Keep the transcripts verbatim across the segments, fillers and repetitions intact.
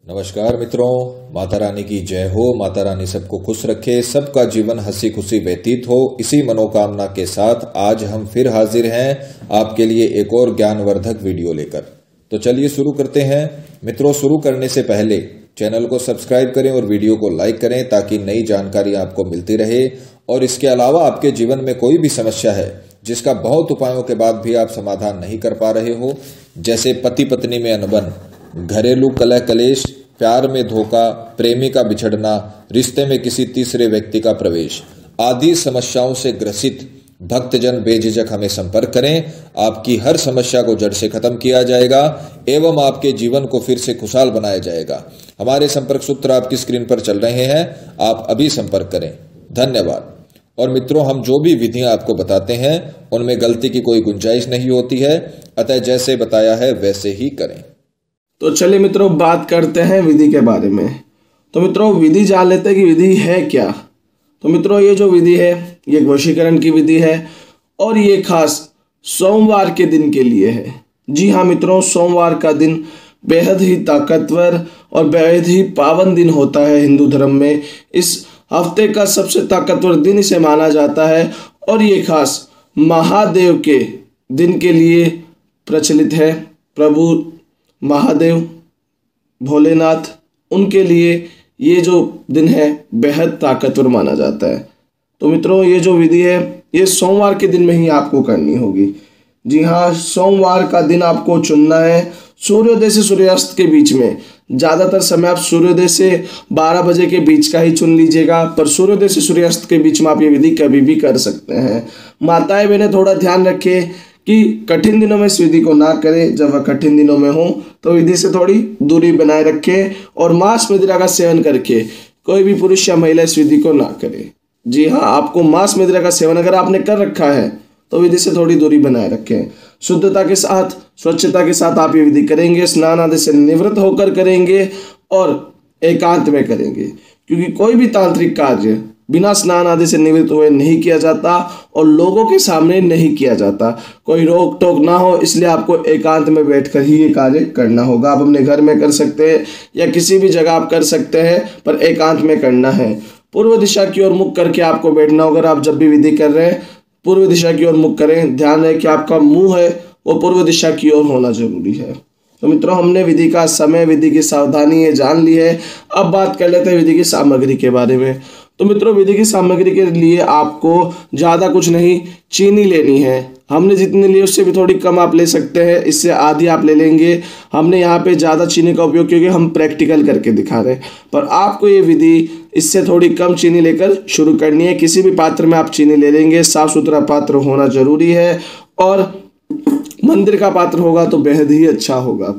नमस्कार मित्रों, माता रानी की जय हो। माता रानी सबको खुश रखे, सबका जीवन हंसी खुशी व्यतीत हो। इसी मनोकामना के साथ आज हम फिर हाजिर हैं आपके लिए एक और ज्ञानवर्धक वीडियो लेकर। तो चलिए शुरू करते हैं। मित्रों, शुरू करने से पहले चैनल को सब्सक्राइब करें और वीडियो को लाइक करें ताकि नई जानकारी आपको मिलती रहे। और इसके अलावा आपके जीवन में कोई भी समस्या है जिसका बहुत उपायों के बाद भी आप समाधान नहीं कर पा रहे हो, जैसे पति पत्नी में अनबन, घरेलू कलह कलेश, प्यार में धोखा, प्रेमी का बिछड़ना, रिश्ते में किसी तीसरे व्यक्ति का प्रवेश आदि समस्याओं से ग्रसित भक्तजन बेझिझक हमें संपर्क करें। आपकी हर समस्या को जड़ से खत्म किया जाएगा एवं आपके जीवन को फिर से खुशहाल बनाया जाएगा। हमारे संपर्क सूत्र आपकी स्क्रीन पर चल रहे हैं, आप अभी संपर्क करें। धन्यवाद। और मित्रों, हम जो भी विधियां आपको बताते हैं उनमें गलती की कोई गुंजाइश नहीं होती है, अतः जैसे बताया है वैसे ही करें। तो चलिए मित्रों, बात करते हैं विधि के बारे में। तो मित्रों, विधि जान लेते हैं कि विधि है क्या। तो मित्रों, ये जो विधि है ये वशीकरण की विधि है और ये खास सोमवार के दिन के लिए है। जी हाँ मित्रों, सोमवार का दिन बेहद ही ताकतवर और बेहद ही पावन दिन होता है हिंदू धर्म में। इस हफ्ते का सबसे ताकतवर दिन इसे माना जाता है और ये खास महादेव के दिन के लिए प्रचलित है। प्रभु महादेव भोलेनाथ, उनके लिए ये जो दिन है बेहद ताकतवर माना जाता है। तो मित्रों, ये जो विधि है ये सोमवार के दिन में ही आपको करनी होगी। जी हाँ, सोमवार का दिन आपको चुनना है सूर्योदय से सूर्यास्त के बीच में। ज़्यादातर समय आप सूर्योदय से बारह बजे के बीच का ही चुन लीजिएगा, पर सूर्योदय से सूर्यास्त के बीच में आप ये विधि कभी भी कर सकते हैं। माताएं बहनें थोड़ा ध्यान रखें कि कठिन दिनों में इस विधि को ना करें। जब वह कठिन दिनों में हो तो विधि से थोड़ी दूरी बनाए रखें और मांस मदिरा का सेवन करके कोई भी पुरुष या महिला इस विधि को ना करे। जी हाँ, आपको मांस मदिरा का सेवन अगर आपने कर रखा है तो विधि से थोड़ी दूरी बनाए रखें। शुद्धता के साथ, स्वच्छता के साथ आप ये विधि करेंगे। स्नान आदि से निवृत्त होकर करेंगे और एकांत में करेंगे, क्योंकि कोई भी तांत्रिक कार्य बिना स्नान आदि से निवृत्त हुए नहीं किया जाता और लोगों के सामने नहीं किया जाता। कोई रोक टोक ना हो, इसलिए आपको एकांत में बैठकर ही ये कार्य करना होगा। आप अपने घर में कर सकते हैं या किसी भी जगह आप कर सकते हैं, पर एकांत में करना है। पूर्व दिशा की ओर मुख करके आपको बैठना होगा। आप जब भी विधि कर रहे हैं पूर्व दिशा की ओर मुख करें। ध्यान रहे कि आपका मुंह है वो पूर्व दिशा की ओर होना जरूरी है। तो मित्रों, हमने विधि का समय, विधि की सावधानी ये जान ली है। अब बात कर लेते हैं विधि की सामग्री के बारे में। तो मित्रों, विधि की सामग्री के लिए आपको ज़्यादा कुछ नहीं, चीनी लेनी है। हमने जितनी ली उससे भी थोड़ी कम आप ले सकते हैं, इससे आधी आप ले लेंगे। हमने यहाँ पे ज़्यादा चीनी का उपयोग क्योंकि हम प्रैक्टिकल करके दिखा रहे हैं, पर आपको ये विधि इससे थोड़ी कम चीनी लेकर शुरू करनी है। किसी भी पात्र में आप चीनी ले लेंगे, साफ सुथरा पात्र होना जरूरी है और मंदिर का पात्र होगा तो बेहद ही अच्छा होगा।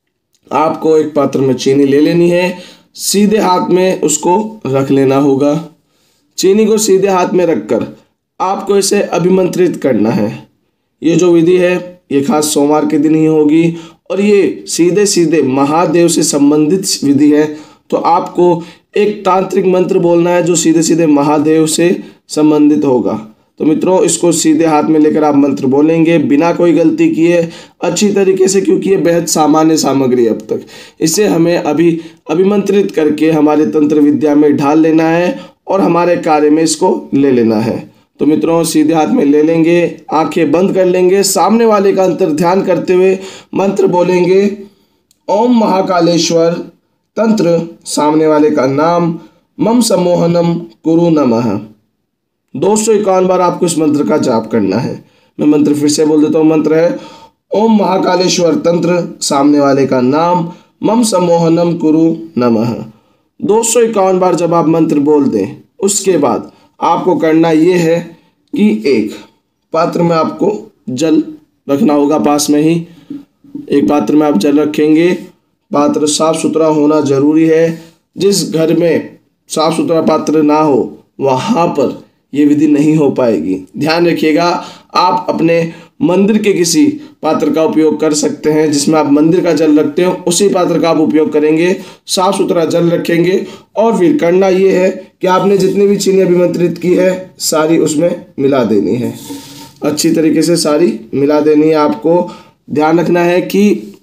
आपको एक पात्र में चीनी ले लेनी है, सीधे हाथ में उसको रख लेना होगा। चीनी को सीधे हाथ में रखकर आपको इसे अभिमंत्रित करना है। ये जो विधि है ये खास सोमवार के दिन ही होगी और ये सीधे सीधे महादेव से संबंधित विधि है। तो आपको एक तांत्रिक मंत्र बोलना है जो सीधे सीधे महादेव से संबंधित होगा। तो मित्रों, इसको सीधे हाथ में लेकर आप मंत्र बोलेंगे बिना कोई गलती किए, अच्छी तरीके से, क्योंकि ये बेहद सामान्य सामग्री अब तक। इसे हमें अभी अभिमंत्रित करके हमारे तंत्र विद्या में ढाल लेना है और हमारे कार्य में इसको ले लेना है। तो मित्रों, सीधे हाथ में ले लेंगे, आंखें बंद कर लेंगे, सामने वाले का अंतर ध्यान करते हुए मंत्र बोलेंगे। ओम महाकालेश्वर तंत्र, सामने वाले का नाम, मम सम्मोहनम कुरु नमः। दो सौ इक्यावन बार आपको इस मंत्र का जाप करना है। मैं मंत्र फिर से बोल देता हूँ। मंत्र है ओम महाकालेश्वर तंत्र, सामने वाले का नाम, मम सम्मोहनम कुरु नमः। दो सौ इक्यावन बार जब आप मंत्र बोल दें, उसके बाद आपको करना ये है कि एक पात्र में आपको जल रखना होगा पास में ही। एक पात्र में आप जल रखेंगे। पात्र साफ सुथरा होना जरूरी है। जिस घर में साफ सुथरा पात्र ना हो वहाँ पर ये विधि नहीं हो पाएगी। ध्यान रखिएगा, आप अपने मंदिर के किसी पात्र का उपयोग कर सकते हैं जिसमें आप मंदिर का जल रखते हो, उसी पात्र का आप उपयोग करेंगे। साफ सुथरा जल रखेंगे और फिर करना ये है कि आपने जितनी भी चीनी अभिमंत्रित की है सारी उसमें मिला देनी है। अच्छी तरीके से सारी मिला देनी है। आपको ध्यान रखना है कि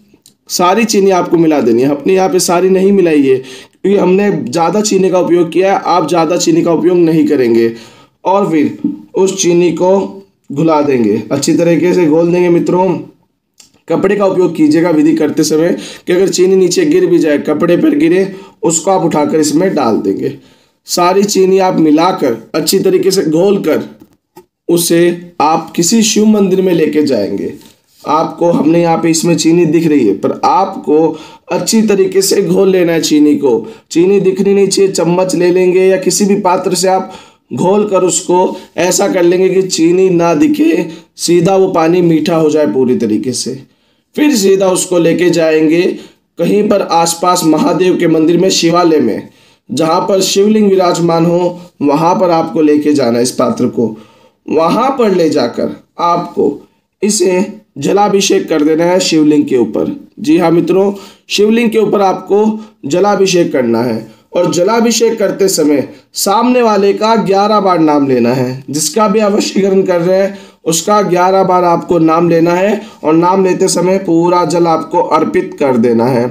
सारी चीनी आपको मिला देनी है। अपने यहाँ पे सारी नहीं मिलाइए क्योंकि हमने ज़्यादा चीनी का उपयोग किया है, आप ज़्यादा चीनी का उपयोग नहीं करेंगे। और फिर उस चीनी को घुला देंगे, अच्छी तरीके से घोल देंगे। मित्रों, कपड़े का उपयोग कीजिएगा विधि करते समय कि अगर चीनी नीचे गिर भी जाए, कपड़े पर गिरे, उसको आप उठाकर इसमें डाल देंगे। सारी चीनी आप मिलाकर अच्छी तरीके से घोल कर उसे आप किसी शिव मंदिर में लेके जाएंगे। आपको, हमने यहाँ पे इसमें चीनी दिख रही है, पर आपको अच्छी तरीके से घोल लेना है चीनी को। चीनी दिखनी नहीं चाहिए, चम्मच ले लेंगे या किसी भी पात्र से आप घोल कर उसको ऐसा कर लेंगे कि चीनी ना दिखे, सीधा वो पानी मीठा हो जाए पूरी तरीके से। फिर सीधा उसको लेके जाएंगे कहीं पर आसपास महादेव के मंदिर में, शिवालय में, जहाँ पर शिवलिंग विराजमान हो, वहाँ पर आपको लेके जाना है इस पात्र को। वहाँ पर ले जाकर आपको इसे जलाभिषेक कर देना है शिवलिंग के ऊपर। जी हाँ मित्रों, शिवलिंग के ऊपर आपको जलाभिषेक करना है और जलाभिषेक करते समय सामने वाले का ग्यारह बार नाम लेना है। जिसका भी आप वशीकरण कर रहे हैं उसका ग्यारह बार आपको नाम लेना है और नाम लेते समय पूरा जल आपको अर्पित कर देना है।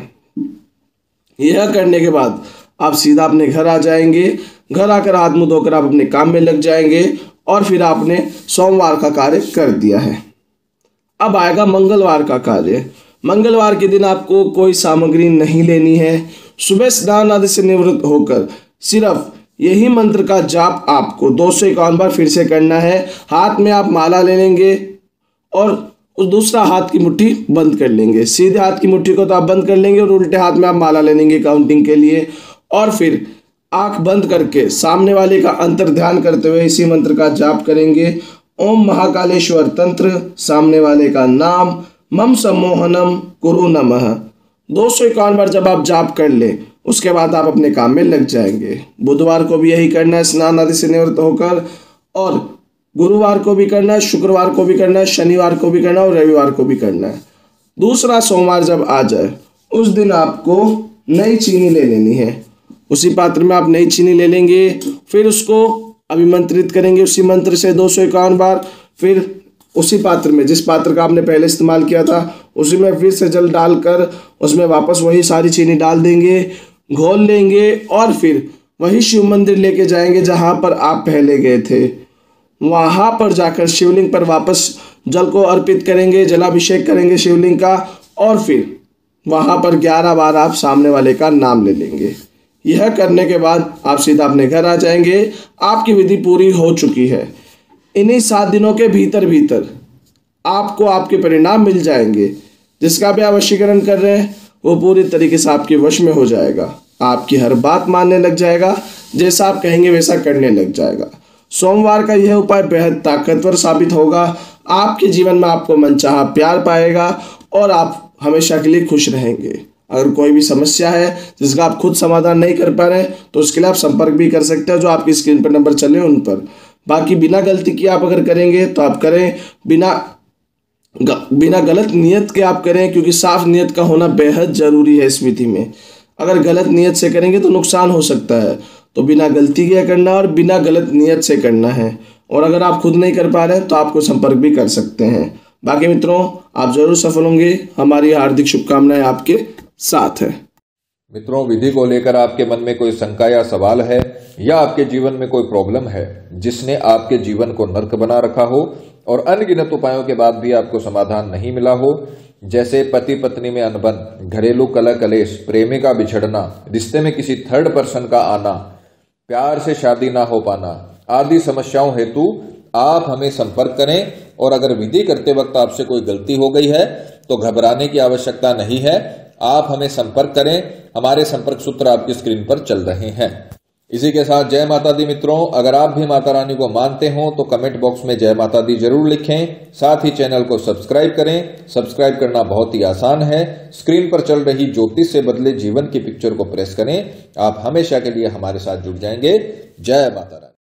यह करने के बाद आप सीधा अपने घर आ जाएंगे। घर आकर हाथ मुंह धोकर आप अपने काम में लग जाएंगे और फिर आपने सोमवार का कार्य कर दिया है। अब आएगा मंगलवार का कार्य। मंगलवार के दिन आपको कोई सामग्री नहीं लेनी है। सुबह स्नान आदि से निवृत्त होकर सिर्फ यही मंत्र का जाप आपको दो सौ इक्यावन बार फिर से करना है। हाथ में आप माला ले लेंगे और उस दूसरा हाथ की मुट्ठी बंद कर लेंगे। सीधे हाथ की मुट्ठी को तो आप बंद कर लेंगे और उल्टे हाथ में आप माला ले लेंगे काउंटिंग के लिए। और फिर आंख बंद करके सामने वाले का अंतर ध्यान करते हुए इसी मंत्र का जाप करेंगे। ओम महाकालेश्वर तंत्र, सामने वाले का नाम, मम सम्मोहनम कुरु नमः। दो सौ इक्यावन बार जब आप जाप कर ले उसके बाद आप अपने काम में लग जाएंगे। बुधवार को भी यही करना है स्नान आदि से निवृत्त होकर, और गुरुवार को भी करना है, शुक्रवार को भी करना है, शनिवार को भी करना है और रविवार को भी करना है। दूसरा सोमवार जब आ जाए उस दिन आपको नई चीनी ले लेनी है। उसी पात्र में आप नई चीनी ले लेंगे, फिर उसको अभिमंत्रित करेंगे उसी मंत्र से दो सौ इक्यावन बार। फिर उसी पात्र में, जिस पात्र का आपने पहले इस्तेमाल किया था, उसी में फिर से जल डालकर उसमें वापस वही सारी चीनी डाल देंगे, घोल लेंगे और फिर वही शिव मंदिर लेके जाएंगे जहाँ पर आप पहले गए थे। वहाँ पर जाकर शिवलिंग पर वापस जल को अर्पित करेंगे, जलाभिषेक करेंगे शिवलिंग का, और फिर वहाँ पर ग्यारह बार आप सामने वाले का नाम ले लेंगे। यह करने के बाद आप सीधा अपने घर आ जाएंगे। आपकी विधि पूरी हो चुकी है। इन्हीं सात दिनों के भीतर भीतर आपको आपके परिणाम मिल जाएंगे। जिसका भी आप वशीकरण कर रहे हैं वो पूरी तरीके से आपके वश में हो जाएगा। आपकी हर बात मानने लग जाएगा, जैसा आप कहेंगे वैसा करने लग जाएगा। सोमवार का यह उपाय बेहद ताकतवर साबित होगा। आपके जीवन में आपको मनचाहा प्यार पाएगा और आप हमेशा के लिए खुश रहेंगे। अगर कोई भी समस्या है जिसका आप खुद समाधान नहीं कर पा रहे हैं तो उसके लिए आप संपर्क भी कर सकते हैं, जो आपकी स्क्रीन पर नंबर चले उन पर। बाकी बिना गलती किए आप अगर करेंगे तो आप करें, बिना ग, बिना गलत नियत के आप करें, क्योंकि साफ नियत का होना बेहद जरूरी है इस विधि में। अगर गलत नियत से करेंगे तो नुकसान हो सकता है, तो बिना गलती के करना और बिना गलत नियत से करना है। और अगर आप खुद नहीं कर पा रहे हैं तो आपको संपर्क भी कर सकते हैं। बाकी मित्रों, आप जरूर सफल होंगे। हमारी हार्दिक शुभकामनाएं आपके साथ है। मित्रों, विधि को लेकर आपके मन में कोई शंका या सवाल है, या आपके जीवन में कोई प्रॉब्लम है जिसने आपके जीवन को नर्क बना रखा हो और अनगिनत उपायों के बाद भी आपको समाधान नहीं मिला हो, जैसे पति पत्नी में अनबन, घरेलू कलह कलेश, प्रेमी का बिछड़ना, रिश्ते में किसी थर्ड पर्सन का आना, प्यार से शादी ना हो पाना आदि समस्याओं हेतु आप हमें संपर्क करें। और अगर विधि करते वक्त आपसे कोई गलती हो गई है तो घबराने की आवश्यकता नहीं है। आप हमें संपर्क करें, हमारे संपर्क सूत्र आपकी स्क्रीन पर चल रहे हैं। इसी के साथ जय माता दी मित्रों। अगर आप भी माता रानी को मानते हो तो कमेंट बॉक्स में जय माता दी जरूर लिखें। साथ ही चैनल को सब्सक्राइब करें। सब्सक्राइब करना बहुत ही आसान है। स्क्रीन पर चल रही ज्योतिष से बदले जीवन की पिक्चर को प्रेस करें। आप हमेशा के लिए हमारे साथ जुड़ जाएंगे। जय माता रानी।